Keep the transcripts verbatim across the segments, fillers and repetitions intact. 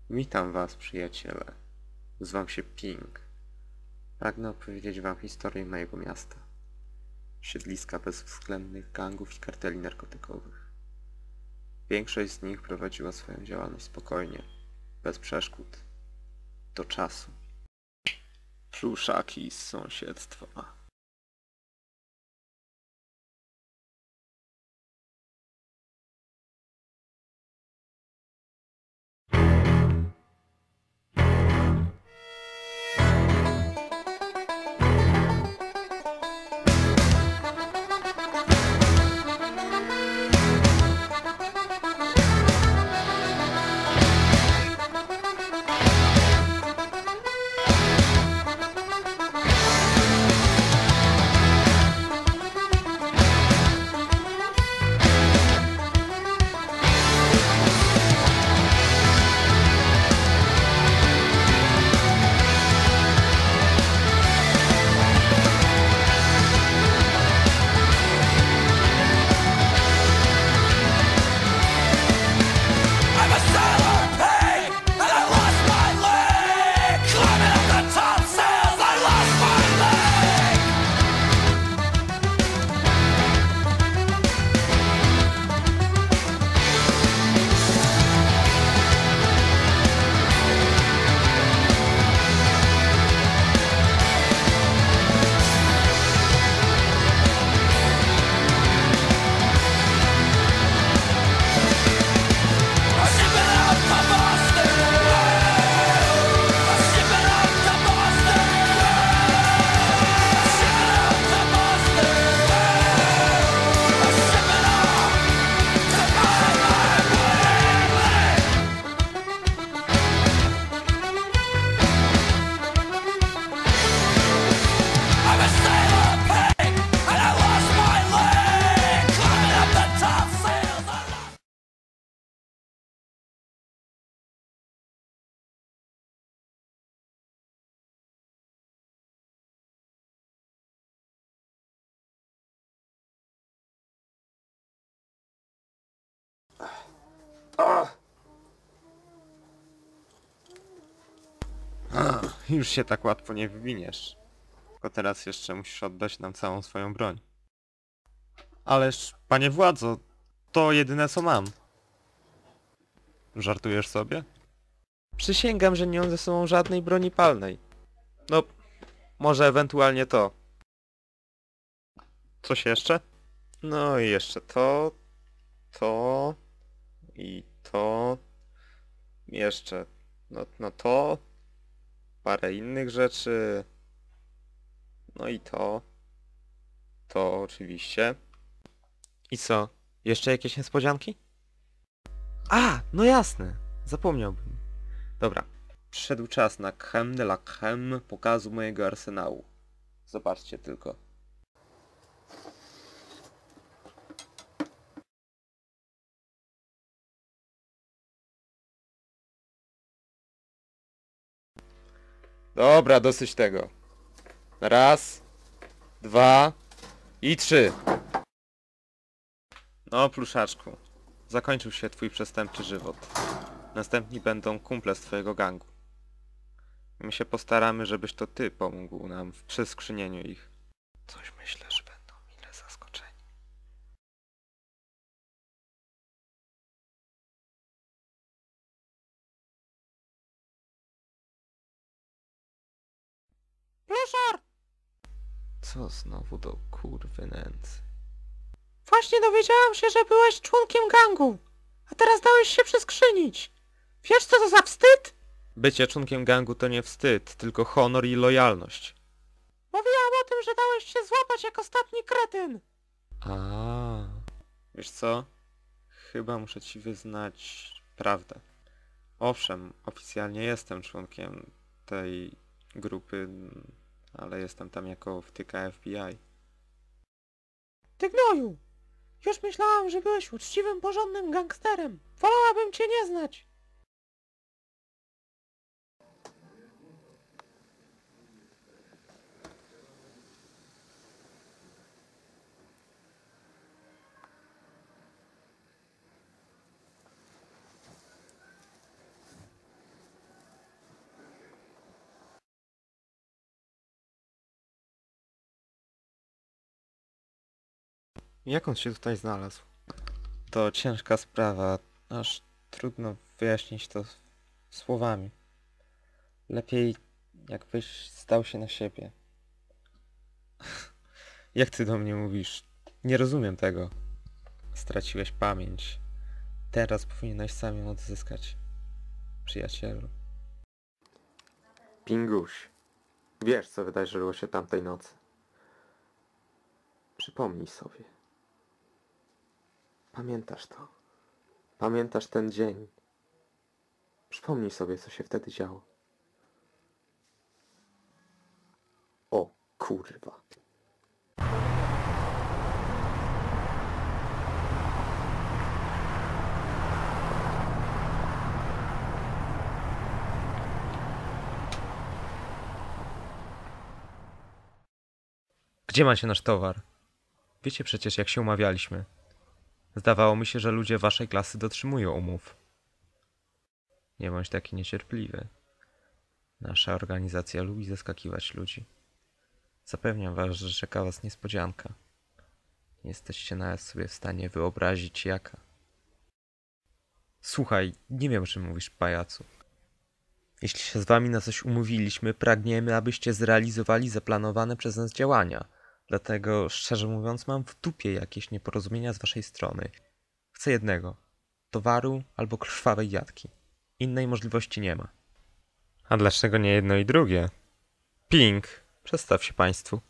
Witam was, przyjaciele. Zwam się Ping. Pragnę opowiedzieć wam historię mojego miasta. Siedliska bezwzględnych gangów i karteli narkotykowych. Większość z nich prowadziła swoją działalność spokojnie, bez przeszkód, do czasu. Pluszaki z sąsiedztwa. Już się tak łatwo nie wywiniesz. Tylko teraz jeszcze musisz oddać nam całą swoją broń. Ależ, panie władzo, to jedyne co mam. Żartujesz sobie? Przysięgam, że nie mam ze sobą żadnej broni palnej. No, może ewentualnie to. Coś jeszcze? No i jeszcze to, to i to. Jeszcze, no, no to. Parę innych rzeczy. No i to. To oczywiście. I co? Jeszcze jakieś niespodzianki? A, no jasne. Zapomniałbym. Dobra. Przyszedł czas na crème de la crème pokazu mojego arsenału. Zobaczcie tylko. Dobra, dosyć tego. Raz, dwa i trzy. No, pluszaczku. Zakończył się twój przestępczy żywot. Następni będą kumple z twojego gangu. My się postaramy, żebyś to ty pomógł nam w przeskrzynieniu ich. Coś myślę, że będą mile zaskoczeni. Pluszar! Co znowu do kurwy nędzy? Właśnie dowiedziałam się, że byłeś członkiem gangu, a teraz dałeś się przeskrzynić. Wiesz, co to za wstyd? Bycie członkiem gangu to nie wstyd, tylko honor i lojalność. Mówiłam o tym, że dałeś się złapać jak ostatni kretyn. A, wiesz co? Chyba muszę ci wyznać prawdę. Owszem, oficjalnie jestem członkiem tej grupy, ale jestem tam jako wtyka F B I. Ty gnoju! Już myślałam, że byłeś uczciwym, porządnym gangsterem. Wolałabym cię nie znać. Jak on się tutaj znalazł? To ciężka sprawa, aż trudno wyjaśnić to słowami. Lepiej jakbyś zdał się na siebie. Jak ty do mnie mówisz? Nie rozumiem tego. Straciłeś pamięć. Teraz powinieneś sam ją odzyskać, przyjacielu. Pinguś, wiesz, co wydarzyło się tamtej nocy. Przypomnij sobie. Pamiętasz to. Pamiętasz ten dzień. Przypomnij sobie, co się wtedy działo. O kurwa. Gdzie macie nasz towar? Wiecie przecież, jak się umawialiśmy. Zdawało mi się, że ludzie waszej klasy dotrzymują umów. Nie bądź taki niecierpliwy. Nasza organizacja lubi zaskakiwać ludzi. Zapewniam was, że czeka was niespodzianka. Nie jesteście nawet sobie w stanie wyobrazić jaka. Słuchaj, nie wiem, o czym mówisz, pajacu. Jeśli się z wami na coś umówiliśmy, pragniemy, abyście zrealizowali zaplanowane przez nas działania. Dlatego, szczerze mówiąc, mam w dupie jakieś nieporozumienia z waszej strony. Chcę jednego. Towaru albo krwawej jatki. Innej możliwości nie ma. A dlaczego nie jedno i drugie? Ping, przedstaw się państwu.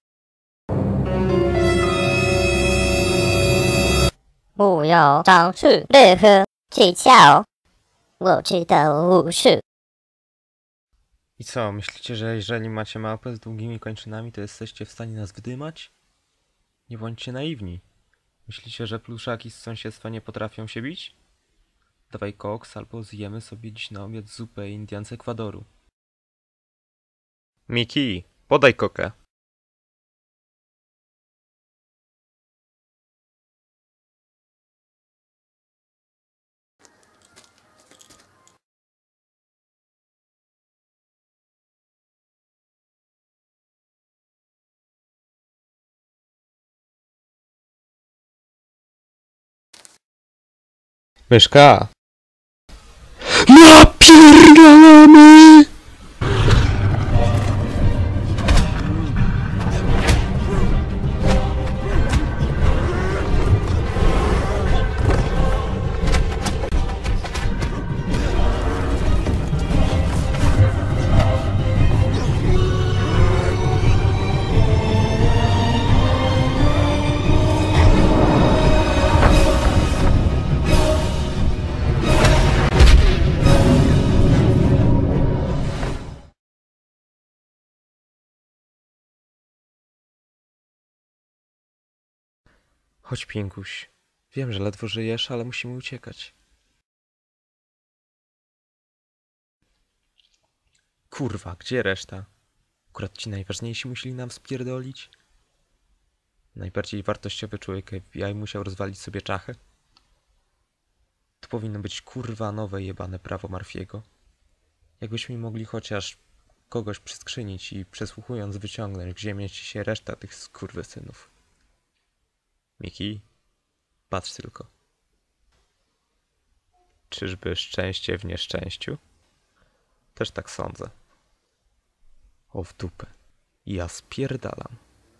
不要尝试任何技巧，我知道武术。 I co, myślicie, że jeżeli macie małpę z długimi kończynami, to jesteście w stanie nas wydymać? Nie bądźcie naiwni. Myślicie, że pluszaki z sąsiedztwa nie potrafią się bić? Dawaj koks, albo zjemy sobie dziś na obiad zupę Indian z Ekwadoru. Miki, podaj kokę. Myszka! Napierdalamy! Chodź, Pinguś. Wiem, że ledwo żyjesz, ale musimy uciekać. Kurwa, gdzie reszta? Akurat ci najważniejsi musieli nam spierdolić? Najbardziej wartościowy człowiek F B I musiał rozwalić sobie czachę? To powinno być kurwa nowe jebane prawo Murphy'ego. Jakbyśmy mogli chociaż kogoś przyskrzynić i przesłuchując wyciągnąć, gdzie mieści się reszta tych skurwysynów. Miki, patrz tylko. Czyżby szczęście w nieszczęściu? Też tak sądzę. O w dupę. Ja spierdalam.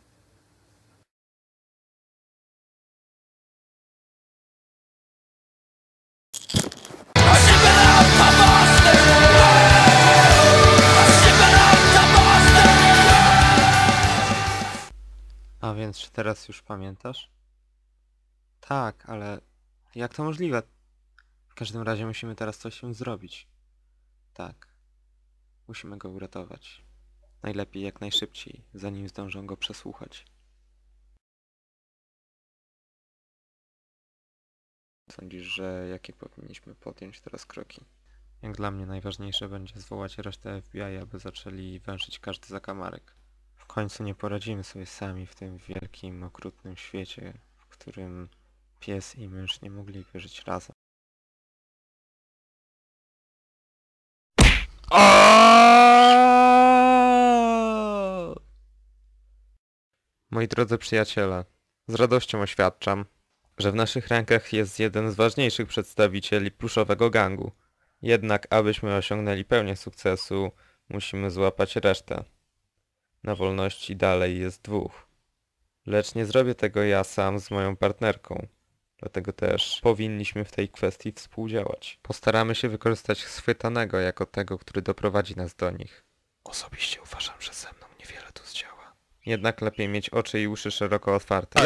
A więc czy teraz już pamiętasz? Tak, ale jak to możliwe? W każdym razie musimy teraz coś z tym zrobić. Tak. Musimy go uratować. Najlepiej jak najszybciej, zanim zdążą go przesłuchać. Sądzisz, że jakie powinniśmy podjąć teraz kroki? Jak dla mnie najważniejsze będzie zwołać resztę F B I, aby zaczęli węszyć każdy zakamarek. W końcu nie poradzimy sobie sami w tym wielkim, okrutnym świecie, w którym pies i mysz nie mogli wyżyć razem. Moi drodzy przyjaciele, Z radością oświadczam, że w naszych rękach jest jeden z ważniejszych przedstawicieli pluszowego gangu. Jednak abyśmy osiągnęli pełnię sukcesu, musimy złapać resztę. Na wolności dalej jest dwóch. Lecz nie zrobię tego ja sam z moją partnerką. Dlatego też powinniśmy w tej kwestii współdziałać. Postaramy się wykorzystać schwytanego jako tego, który doprowadzi nas do nich. Osobiście uważam, że ze mną niewiele tu zdziała. Jednak lepiej mieć oczy i uszy szeroko otwarte.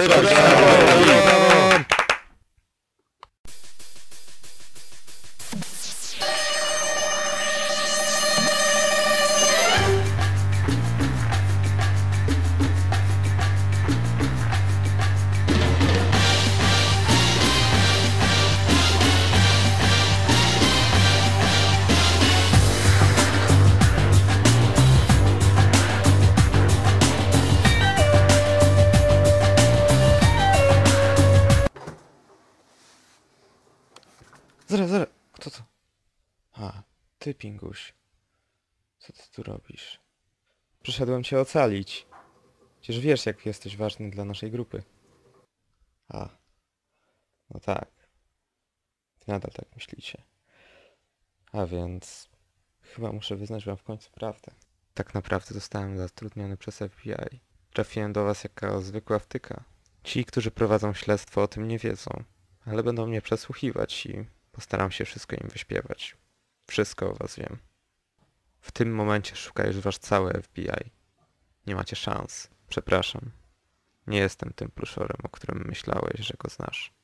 Zaraz, zaraz. Kto to? A, ty, Pinguś. Co ty tu robisz? Przyszedłem cię ocalić. Przecież wiesz, jak jesteś ważny dla naszej grupy. A, no tak. Nadal tak myślicie. A więc... Chyba muszę wyznać wam w końcu prawdę. Tak naprawdę zostałem zatrudniony przez F B I. Trafiłem do was jako zwykła wtyka. Ci, którzy prowadzą śledztwo, o tym nie wiedzą. Ale będą mnie przesłuchiwać i postaram się wszystko im wyśpiewać. Wszystko o was wiem. W tym momencie szuka już wasz cały F B I. Nie macie szans. Przepraszam. Nie jestem tym pluszorem, o którym myślałeś, że go znasz.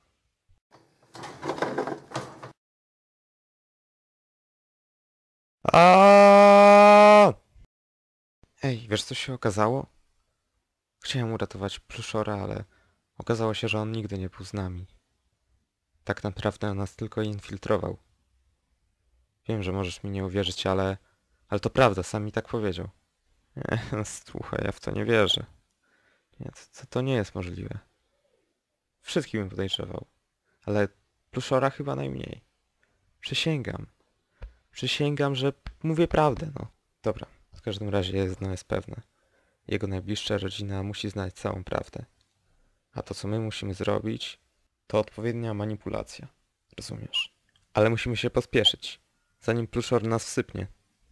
Aaaa! Ej, wiesz co się okazało? Chciałem uratować pluszora, ale okazało się, że on nigdy nie był z nami. Tak naprawdę on nas tylko infiltrował. Wiem, że możesz mi nie uwierzyć, ale... Ale to prawda, sam mi tak powiedział. Nie, słuchaj, ja w to nie wierzę. Nie, to, to nie jest możliwe. Wszystkich bym podejrzewał. Ale pluszora chyba najmniej. Przysięgam. Przysięgam, że mówię prawdę, no. Dobra, w każdym razie jedno jest pewne. Jego najbliższa rodzina musi znać całą prawdę. A to, co my musimy zrobić, to odpowiednia manipulacja. Rozumiesz? Ale musimy się pospieszyć, zanim pluszor nas wsypnie.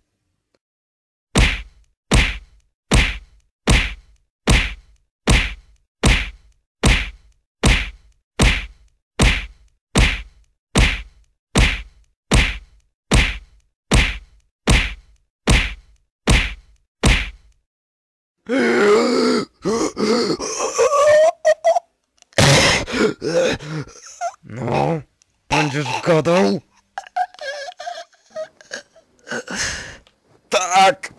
No, będziesz gadał? Tak!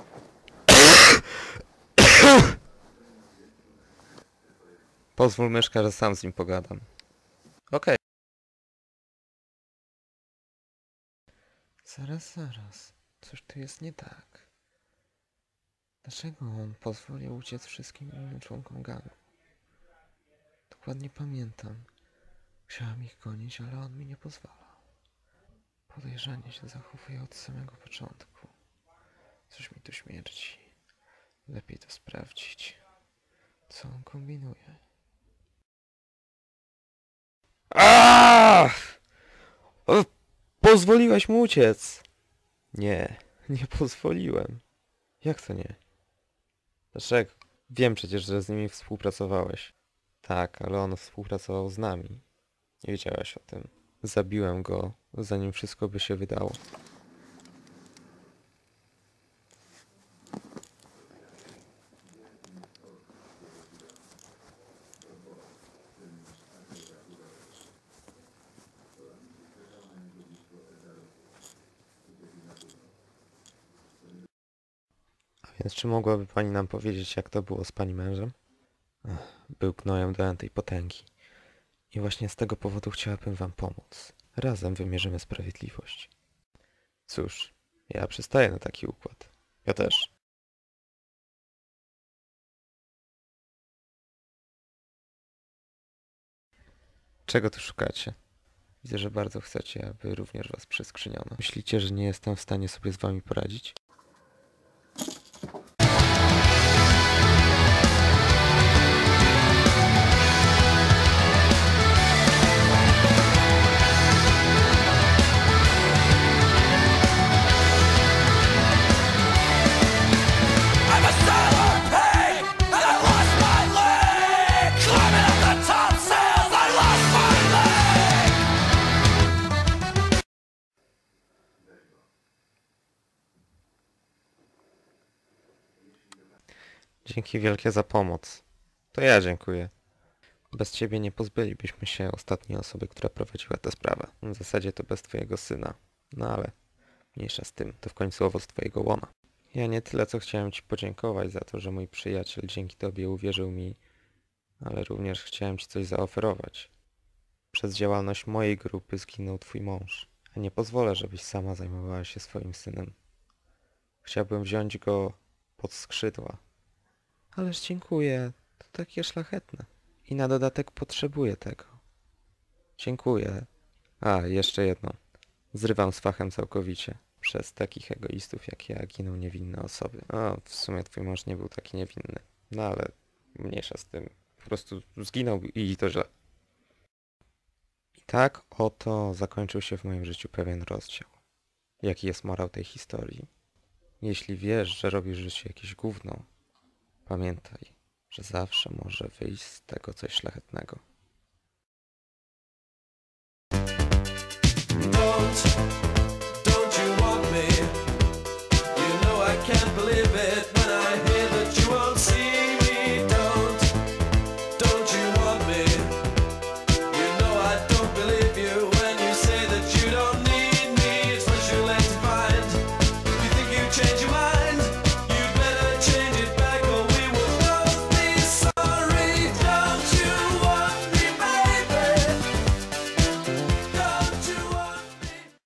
Pozwól, myszka, że sam z nim pogadam. Okej. Zaraz, zaraz. Coś tu jest nie tak. Dlaczego on pozwolił uciec wszystkim innym członkom gangu? Dokładnie pamiętam. Chciałam ich gonić, ale on mi nie pozwalał. Podejrzanie się zachowuje od samego początku. Coś mi tu śmierdzi. Lepiej to sprawdzić. Co on kombinuje? Aaaa! Pozwoliłeś mu uciec! Nie, nie pozwoliłem. Jak to nie? Dlaczego? Wiem przecież, że z nimi współpracowałeś. Tak, ale on współpracował z nami. Nie wiedziałaś o tym. Zabiłem go, zanim wszystko by się wydało. A więc czy mogłaby pani nam powiedzieć, jak to było z pani mężem? Ach, był gnojem do tej potęgi. I właśnie z tego powodu chciałabym wam pomóc. Razem wymierzymy sprawiedliwość. Cóż, ja przystaję na taki układ. Ja też. Czego tu szukacie? Widzę, że bardzo chcecie, aby również was przeskrzyniono. Myślicie, że nie jestem w stanie sobie z wami poradzić? Dzięki wielkie za pomoc. To ja dziękuję. Bez ciebie nie pozbylibyśmy się ostatniej osoby, która prowadziła tę sprawę. W zasadzie to bez twojego syna. No ale mniejsza z tym, to w końcu owoc twojego łona. Ja nie tyle co chciałem ci podziękować za to, że mój przyjaciel dzięki tobie uwierzył mi, ale również chciałem ci coś zaoferować. Przez działalność mojej grupy zginął twój mąż, a nie pozwolę, żebyś sama zajmowała się swoim synem. Chciałbym wziąć go pod skrzydła. Ależ dziękuję, to takie szlachetne. I na dodatek potrzebuję tego. Dziękuję. A, jeszcze jedno. Zrywam z fachem całkowicie. Przez takich egoistów jak ja giną niewinne osoby. O, w sumie twój mąż nie był taki niewinny. No ale mniejsza z tym. Po prostu zginął i to źle. I tak oto zakończył się w moim życiu pewien rozdział. Jaki jest morał tej historii? Jeśli wiesz, że robisz w życiu jakieś gówno, pamiętaj, że zawsze może wyjść z tego coś szlachetnego. Don't